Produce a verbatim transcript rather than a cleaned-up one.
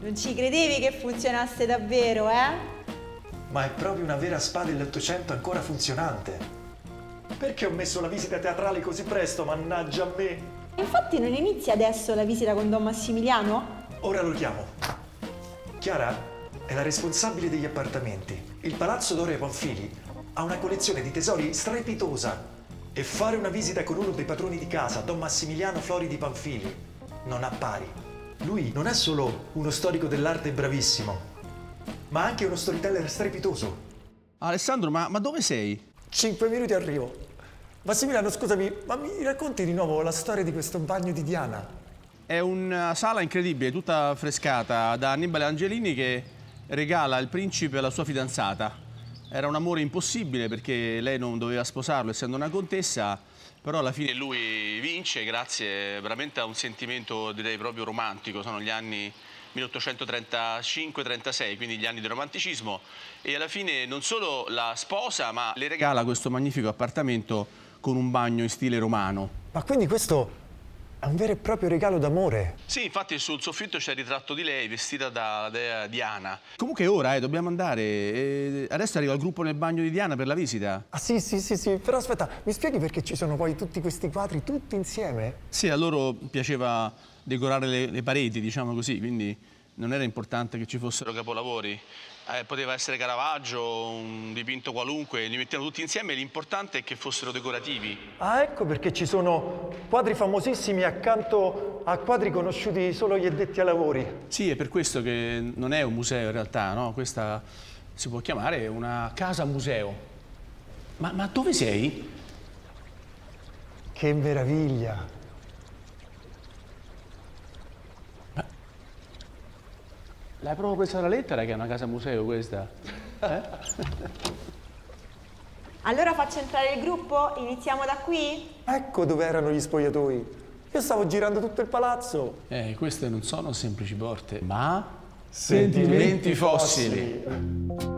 Non ci credevi che funzionasse davvero, eh? Ma è proprio una vera spa dell'Ottocento ancora funzionante. Perché ho messo la visita teatrale così presto, mannaggia a me? Infatti non inizia adesso la visita con Don Massimiliano? Ora lo chiamo. Chiara è la responsabile degli appartamenti. Il Palazzo Doria Panfili ha una collezione di tesori strepitosa. E fare una visita con uno dei padroni di casa, Don Massimiliano Flori di Panfili, non ha pari. Lui non è solo uno storico dell'arte bravissimo, ma anche uno storyteller strepitoso. Alessandro, ma, ma dove sei? Cinque minuti arrivo. Massimiliano, scusami, ma mi racconti di nuovo la storia di questo bagno di Diana? È una sala incredibile, tutta frescata da Annibale Angelini che regala il principe alla sua fidanzata. Era un amore impossibile perché lei non doveva sposarlo essendo una contessa, però alla fine lui vince grazie veramente a un sentimento direi proprio romantico. Sono gli anni milleottocentotrentacinque trentasei, quindi gli anni del romanticismo, e alla fine non solo la sposa ma le regala questo magnifico appartamento con un bagno in stile romano. Ma quindi questo è un vero e proprio regalo d'amore? Sì, infatti sul soffitto c'è il ritratto di lei vestita da dea Diana. Comunque ora eh, dobbiamo andare. E adesso arriva il gruppo nel bagno di Diana per la visita. Ah sì, sì, sì, sì, però aspetta, mi spieghi perché ci sono poi tutti questi quadri tutti insieme? Sì, a loro piaceva decorare le, le pareti, diciamo così, quindi non era importante che ci fossero capolavori. Eh, poteva essere Caravaggio, un dipinto qualunque, li mettevano tutti insieme, l'importante è che fossero decorativi. Ah, ecco perché ci sono quadri famosissimi accanto a quadri conosciuti solo gli addetti ai lavori. Sì, è per questo che non è un museo in realtà, no? Questa si può chiamare una casa museo. Ma, ma dove sei? Che meraviglia! L'hai proprio presa dalla lettera che è una casa museo questa? Eh? Allora faccio entrare il gruppo? Iniziamo da qui? Ecco dove erano gli spogliatoi. Io stavo girando tutto il palazzo. Eh, queste non sono semplici porte, ma sentimenti fossili. fossili.